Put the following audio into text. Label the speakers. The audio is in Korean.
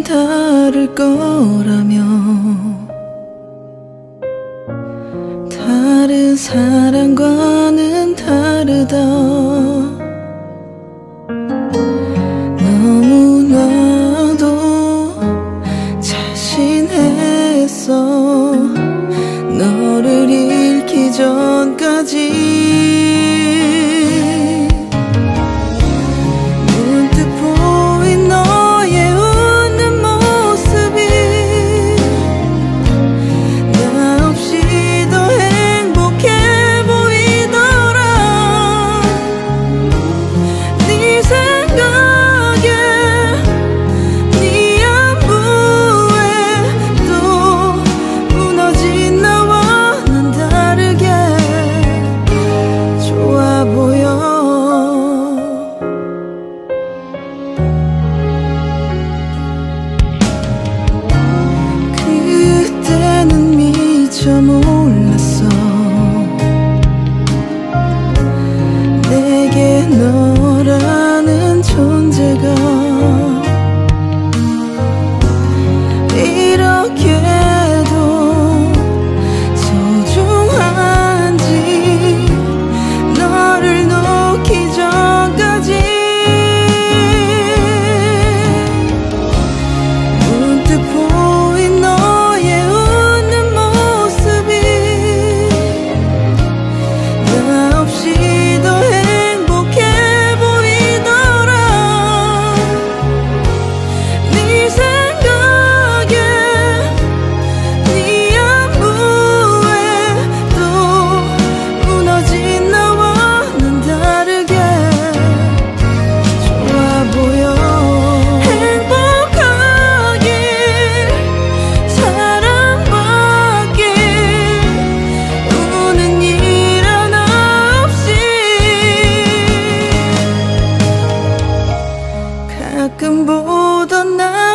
Speaker 1: 다를 거라며 다른 사람과는 다르다. 너무나도 자신했어. 너를 잃기 전까지. 몰랐어. 내게 너라는 존재가 이렇게도 소중한지 너를 놓기 전까지. 문득 보인 너의 웃는 모습이 나 없이도 행복해 보이더라. 네 생각에 네 안부에 또 무너진 나와는 다르게 좋아 보여. 행복하길 사랑받길 우는 일 하나 없이. 가끔 보던 나